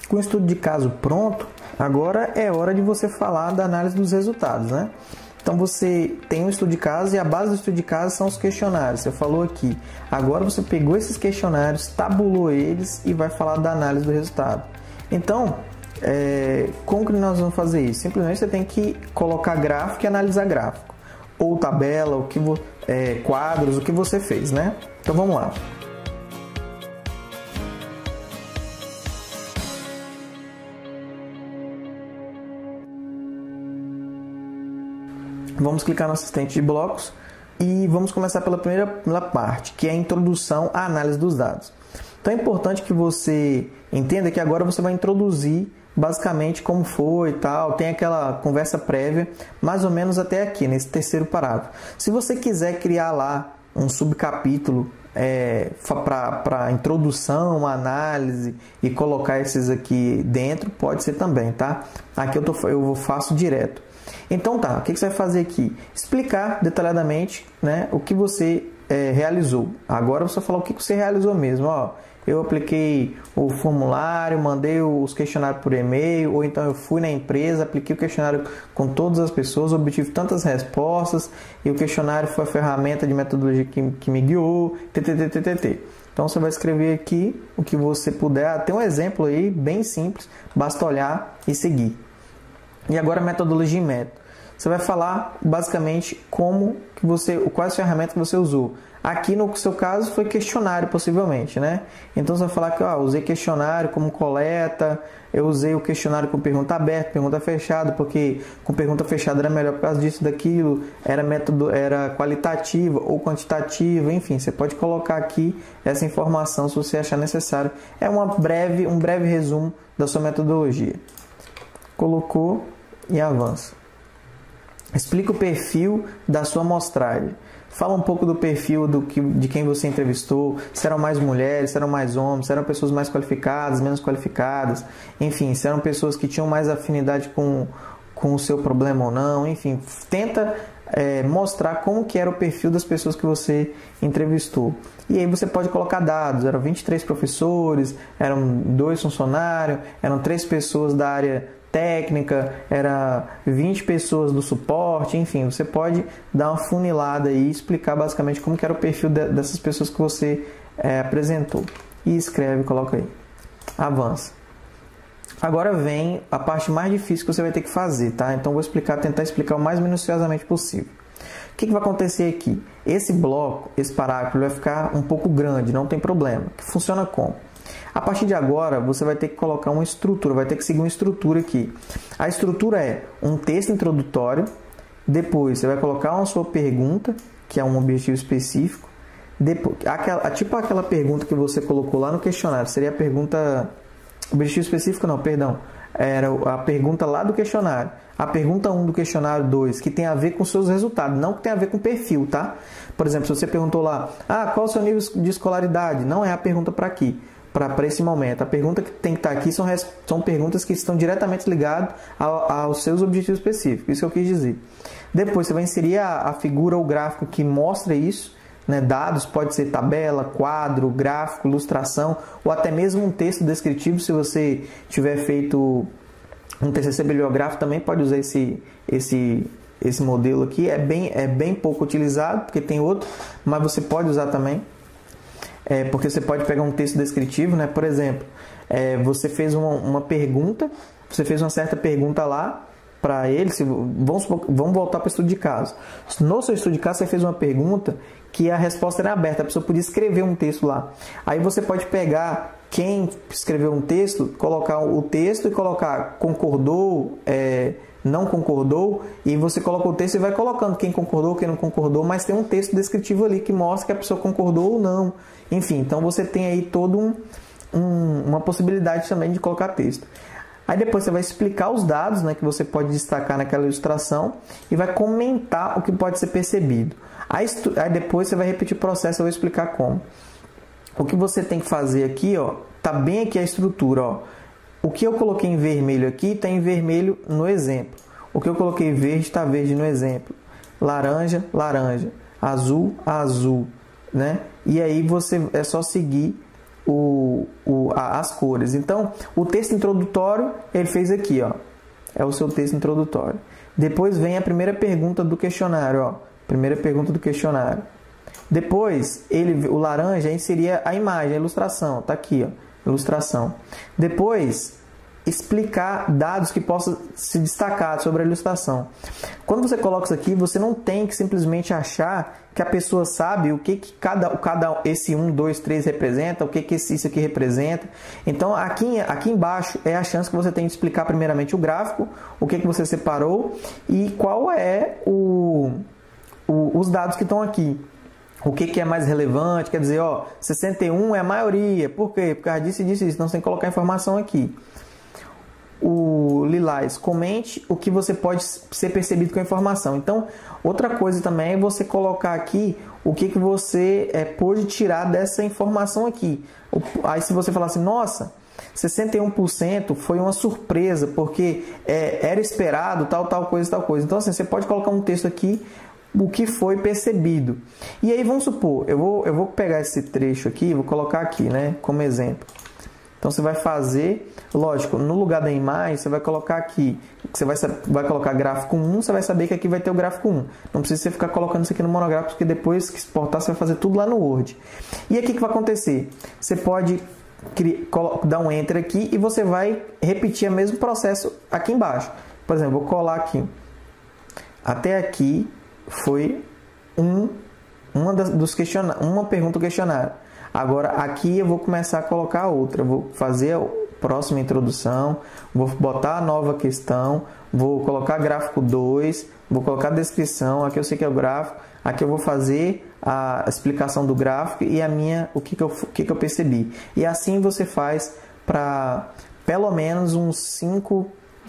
Com o estudo de caso pronto, agora é hora de você falar da análise dos resultados, né? Então você tem um estudo de caso e a base do estudo de caso são os questionários. Você falou aqui. Agora você pegou esses questionários, tabulou eles e vai falar da análise do resultado. Então, como que nós vamos fazer isso? Simplesmente você tem que colocar gráfico e analisar gráfico. Ou tabela, quadros, o que você fez, né? Então vamos lá. Vamos clicar no assistente de blocos e vamos começar pela primeira parte, que é a introdução à análise dos dados. Então é importante que você entenda que agora você vai introduzir basicamente como foi e tal, tem aquela conversa prévia, mais ou menos até aqui, nesse terceiro parágrafo. Se você quiser criar lá um subcapítulo para introdução, análise e colocar esses aqui dentro, pode ser também, tá? Aqui eu faço direto. Então tá, o que você vai fazer aqui? Explicar detalhadamente, né, o que você realizou. Agora você vai falar o que você realizou mesmo. Ó, eu apliquei o formulário, mandei os questionários por e-mail, ou então eu fui na empresa, apliquei o questionário com todas as pessoas, obtive tantas respostas, e o questionário foi a ferramenta de metodologia que me guiou, ttt. Então você vai escrever aqui o que você puder. Tem um exemplo aí bem simples, basta olhar e seguir. E agora metodologia e método. Você vai falar basicamente quais ferramentas que você usou. Aqui no seu caso foi questionário possivelmente, né? Então você vai falar que usei questionário como coleta, eu usei o questionário com pergunta aberta, pergunta fechada, porque com pergunta fechada era melhor por causa disso, daquilo, era qualitativa ou quantitativa, enfim, você pode colocar aqui essa informação se você achar necessário. É um breve resumo da sua metodologia. Colocou e avança. Explica o perfil da sua amostragem. Fala um pouco do perfil de quem você entrevistou, se eram mais mulheres, se eram mais homens, se eram pessoas mais qualificadas, menos qualificadas, enfim, se eram pessoas que tinham mais afinidade com o seu problema ou não, enfim, tenta mostrar como que era o perfil das pessoas que você entrevistou. E aí você pode colocar dados, eram 23 professores, eram 2 funcionários, eram 3 pessoas da área técnica, era 20 pessoas do suporte, enfim, você pode dar uma funilada e explicar basicamente como que era o perfil dessas pessoas que você apresentou. E escreve, coloca aí. Avança. Agora vem a parte mais difícil que você vai ter que fazer, tá? Então vou tentar explicar o mais minuciosamente possível. O que vai acontecer aqui? Esse bloco, esse parágrafo vai ficar um pouco grande, não tem problema. Funciona como? A partir de agora, você vai ter que colocar uma estrutura, vai ter que seguir uma estrutura aqui. A estrutura é um texto introdutório, depois você vai colocar uma sua pergunta, que é um objetivo específico, depois, tipo aquela pergunta que você colocou lá no questionário, seria a pergunta... Objetivo específico não, perdão. Era a pergunta lá do questionário. A pergunta 1 do questionário 2, que tem a ver com seus resultados, não que tem a ver com perfil, tá? Por exemplo, se você perguntou lá, qual é o seu nível de escolaridade? Não é a pergunta para aqui, para esse momento. A pergunta que tem que estar aqui são perguntas que estão diretamente ligadas aos seus objetivos específicos. Isso que eu quis dizer. Depois você vai inserir a figura ou gráfico que mostra isso, né? Dados, pode ser tabela, quadro, gráfico, ilustração, ou até mesmo um texto descritivo. Se você tiver feito um TCC bibliográfico, também pode usar esse modelo aqui. É bem pouco utilizado, porque tem outro, mas você pode usar também. Porque você pode pegar um texto descritivo, né? Por exemplo, você fez uma pergunta, você fez uma certa pergunta lá para ele, vamos voltar para o estudo de caso. No seu estudo de caso, você fez uma pergunta que a resposta era aberta, a pessoa podia escrever um texto lá. Aí você pode pegar quem escreveu um texto, colocar o texto e colocar concordou, não concordou, e você coloca o texto e vai colocando quem concordou, quem não concordou, mas tem um texto descritivo ali que mostra que a pessoa concordou ou não. Enfim, então você tem aí toda uma possibilidade também de colocar texto. Aí depois você vai explicar os dados, né, que você pode destacar naquela ilustração e vai comentar o que pode ser percebido. Aí depois você vai repetir o processo, eu vou explicar como. O que você tem que fazer aqui, ó, tá bem aqui a estrutura, ó. O que eu coloquei em vermelho aqui está em vermelho no exemplo. O que eu coloquei em verde está verde no exemplo. Laranja, laranja. Azul, azul, né? E aí é só seguir as cores. Então, o texto introdutório ele fez aqui, ó, é o seu texto introdutório. Depois vem a primeira pergunta do questionário, ó, primeira pergunta do questionário. Depois, o laranja seria a imagem, a ilustração, tá aqui, ó, ilustração. Depois, explicar dados que possam se destacar sobre a ilustração. Quando você coloca isso aqui, você não tem que simplesmente achar que a pessoa sabe o que cada esse 1, 2, 3 representa, o que isso aqui representa. Então, aqui embaixo é a chance que você tem de explicar primeiramente o gráfico, o que você separou e qual é os dados que estão aqui. O que é mais relevante, quer dizer, ó, 61 é a maioria. Por quê? Por causa disso e disso. Então, você tem que colocar informação aqui. O lilás, comente o que você pode ser percebido com a informação. Então, outra coisa também é você colocar aqui o que você pôde tirar dessa informação aqui. Aí, se você falar assim, nossa, 61% foi uma surpresa, porque era esperado tal coisa, tal coisa. Então, assim, você pode colocar um texto aqui, o que foi percebido. E aí, vamos supor, eu vou pegar esse trecho aqui, vou colocar aqui, né, como exemplo. Então, você vai fazer, lógico, no lugar da imagem, você vai colocar aqui, você vai colocar gráfico 1, você vai saber que aqui vai ter o gráfico 1. Não precisa você ficar colocando isso aqui no monográfico, porque depois que exportar, você vai fazer tudo lá no Word. E aqui o que vai acontecer? Você pode dar um Enter aqui e você vai repetir o mesmo processo aqui embaixo. Por exemplo, vou colar aqui. Até aqui foi uma pergunta do questionário. Agora, aqui eu vou começar a colocar outra. Eu vou fazer a próxima introdução, vou botar a nova questão, vou colocar gráfico 2, vou colocar a descrição, aqui eu sei que é o gráfico, aqui eu vou fazer a explicação do gráfico e o que eu percebi. E assim você faz para pelo menos uns 5,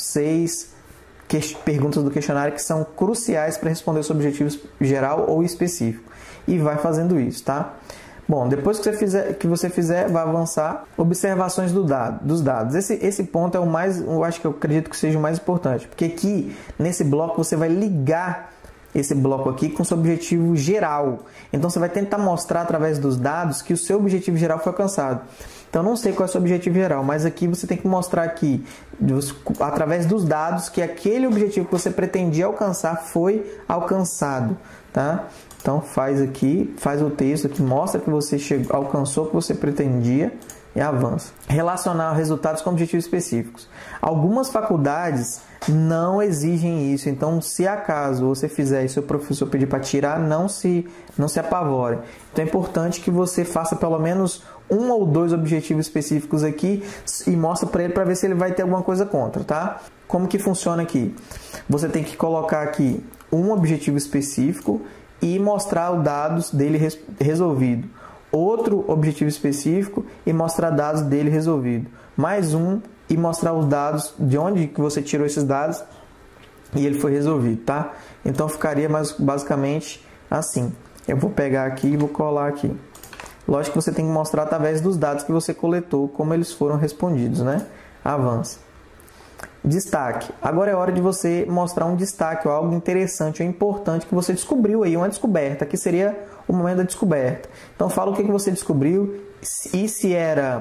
6 perguntas do questionário que são cruciais para responder os objetivos geral ou específico. E vai fazendo isso, tá? Bom, depois que você fizer, vai avançar observações dos dados. Esse ponto é o mais, eu acredito que seja o mais importante, porque aqui nesse bloco você vai ligar esse bloco aqui com o seu objetivo geral. Então você vai tentar mostrar através dos dados que o seu objetivo geral foi alcançado. Então não sei qual é o seu objetivo geral, mas aqui você tem que mostrar aqui através dos dados que aquele objetivo que você pretendia alcançar foi alcançado, tá? Então faz o texto aqui, mostra que você alcançou o que você pretendia e avança. Relacionar resultados com objetivos específicos. Algumas faculdades não exigem isso, então se acaso você fizer e seu professor pedir para tirar, não se apavore. Então é importante que você faça pelo menos 1 ou 2 objetivos específicos aqui e mostra para ele para ver se ele vai ter alguma coisa contra, tá? Como que funciona aqui? Você tem que colocar aqui um objetivo específico e mostrar os dados dele resolvido. Outro objetivo específico e mostrar dados dele resolvido. Mais um e mostrar os dados de onde que você tirou esses dados e ele foi resolvido, tá? Então ficaria basicamente assim. Eu vou pegar aqui e vou colar aqui. Lógico que você tem que mostrar através dos dados que você coletou como eles foram respondidos, né? Avança. Destaque. Agora é hora de você mostrar um destaque ou algo interessante ou importante que você descobriu aí, uma descoberta, que seria o momento da descoberta. Então fala o que você descobriu e se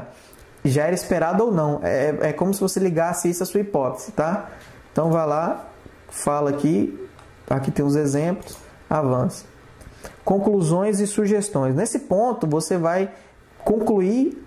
já era esperado ou não. É como se você ligasse isso à sua hipótese, tá? Então vai lá, fala aqui tem os exemplos, avança. Conclusões e sugestões. Nesse ponto você vai concluir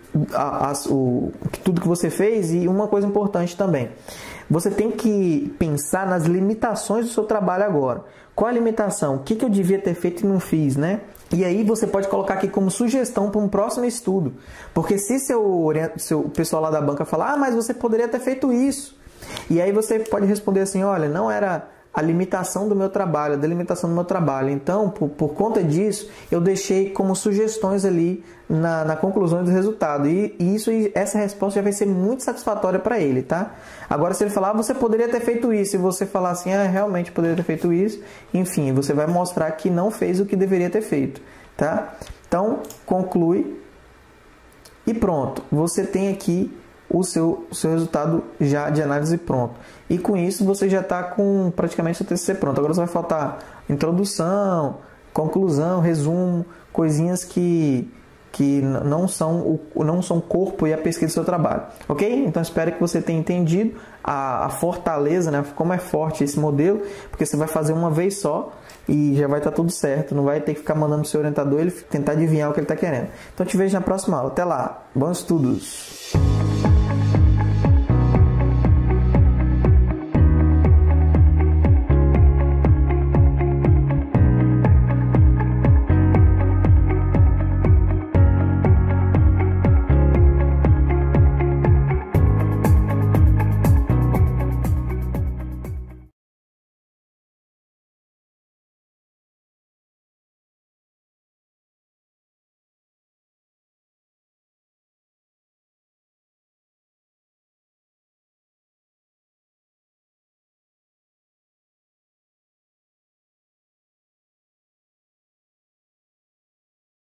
tudo que você fez e uma coisa importante também. Você tem que pensar nas limitações do seu trabalho agora. Qual a limitação? O que eu devia ter feito e não fiz, né? E aí você pode colocar aqui como sugestão para um próximo estudo. Porque se seu pessoal lá da banca falar, mas você poderia ter feito isso. E aí você pode responder assim, olha, não era a limitação do meu trabalho, a delimitação do meu trabalho. Então, por conta disso, eu deixei como sugestões ali na conclusão do resultado. E essa resposta já vai ser muito satisfatória para ele, tá? Agora, se ele falar, você poderia ter feito isso, e você falar assim, realmente poderia ter feito isso, enfim, você vai mostrar que não fez o que deveria ter feito, tá? Então, conclui e pronto. Você tem aqui o seu resultado já de análise pronto. E com isso você já está com praticamente o TCC pronto. Agora só vai faltar introdução, conclusão, resumo, coisinhas que que não são o corpo e a pesquisa do seu trabalho, ok? Então espero que você tenha entendido a fortaleza, né? Como é forte esse modelo, porque você vai fazer uma vez só e já vai estar tudo certo, não vai ter que ficar mandando o seu orientador ele tentar adivinhar o que ele está querendo. Então te vejo na próxima aula, até lá, bons estudos!